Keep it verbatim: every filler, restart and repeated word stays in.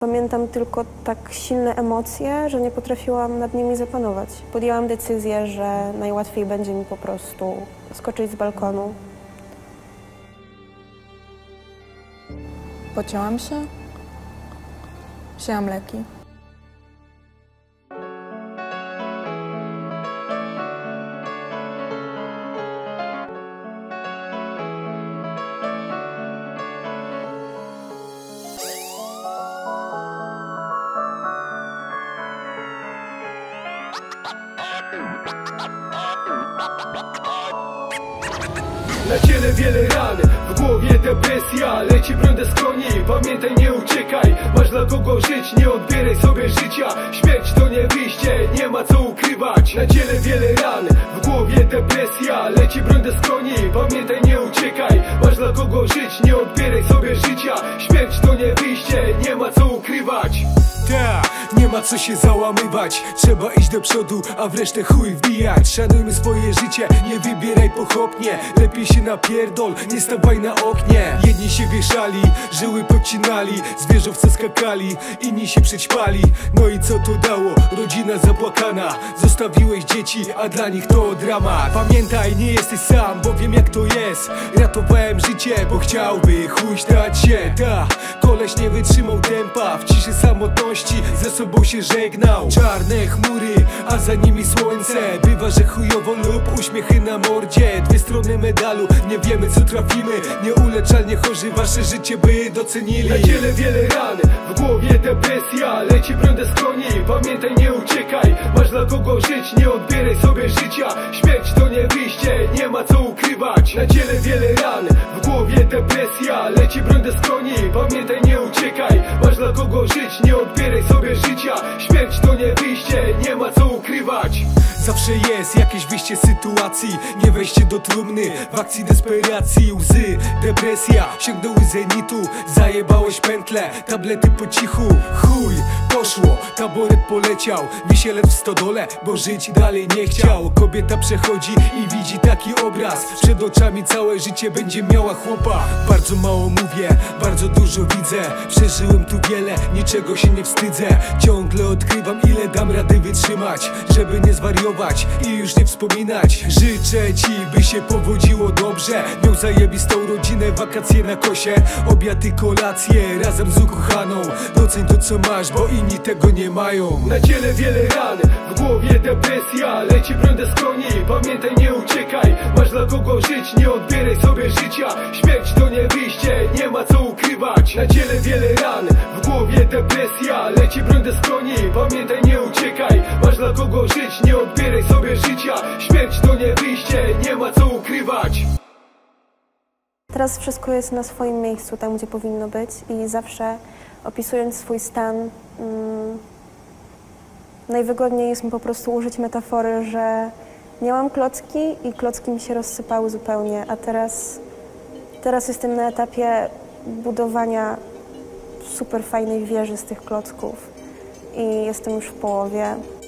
Pamiętam tylko tak silne emocje, że nie potrafiłam nad nimi zapanować. Podjęłam decyzję, że najłatwiej będzie mi po prostu skoczyć z balkonu. Pociąłam się, wzięłam leki. Na ciele wiele ran, w głowie depresja, leci broń z koni. Pamiętaj, nie uciekaj, masz dla kogo żyć, nie odbieraj sobie życia. Śmierć to nie wyjście, nie ma co ukrywać. Na ciele wiele ran, w głowie depresja, leci broń z koni. Pamiętaj, nie uciekaj, masz dla kogo żyć, nie odbieraj sobie życia. Śmierć to nie wyjście, nie ma co ukrywać. Ta, nie ma co się załamywać, trzeba iść do przodu, a w resztę chuj wbijać. Szanujmy swoje życie, nie wybieraj pochopnie, lepiej się napierdol, nie stawaj na oknie. Jedni się wieszali, żyły podcinali, zwierzowce skakali, inni się przećpali. No i co to dało? Rodzina zapłakana, zostawiłeś dzieci, a dla nich to dramat. Pamiętaj, nie jesteś sam, bo wiem jak to jest. Ratowałem życie, bo chciałby chuj stać się. Ta, koleś nie wytrzymał tempa, w ciszy samotności ze sobą się żegnał. Czarne chmury, a za nimi słońce. Bywa, że chujowo lub uśmiechy na mordzie. Dwie strony medalu, nie wiemy co trafimy. Nieuleczalnie chorzy wasze życie by docenili. Na ciele wiele ran, w głowie depresja, leci broń z koni. Pamiętaj, nie uciekaj, masz dla kogo żyć, nie odbieraj sobie życia. Śmierć to nie wyjście, nie ma co ukrywać. Na ciele wiele ran, w głowie depresja, leci broń z koni. Pamiętaj, nie uciekaj, masz dla kogo żyć, nie odbieraj sobie życia. Śmierć to nie wyjście, nie ma co ukrywać. Zawsze jest jakieś wyjście z sytuacji, nie wejście do trumny w akcji desperacji. Łzy, depresja, sięgnęły zenitu. Zajebałeś pętle, tablety po cichu. Chuj, poszło, taboret poleciał. Wisielec w stodole, bo żyć dalej nie chciał. Kobieta przechodzi i widzi taki obraz. Przed oczami całe życie będzie miała chłopa. Bardzo mało mówię, bardzo dużo widzę. Przeżyłem tu wiele, niczego się nie wstydzę. Ciągle odkrywam, ile dam rady wytrzymać, żeby nie zwariować i już nie wspominać. Życzę ci, by się powodziło dobrze. Miał zajebistą rodzinę, wakacje na kosie, obiady, kolacje razem z ukochaną. Doceń to co masz, bo inni tego nie mają. Na ciele wiele ran, w głowie depresja, leci broń z koni. Pamiętaj, nie uciekaj, masz dla kogo żyć, nie odbieraj sobie życia. Śmierć to nie wyjście, nie ma co ukrywać. Na ciele wiele ran, w głowie depresja, leci broń z koni. Pamiętaj, nie uciekaj, masz dla kogo żyć, nie odbieraj sobie życia. Śmierć to nie wyjście, nie ma co ukrywać. Teraz wszystko jest na swoim miejscu, tam gdzie powinno być i zawsze opisując swój stan mm, najwygodniej jest mi po prostu użyć metafory, że miałam klocki i klocki mi się rozsypały zupełnie, a teraz, teraz jestem na etapie budowania super fajnej wieży z tych klocków i jestem już w połowie.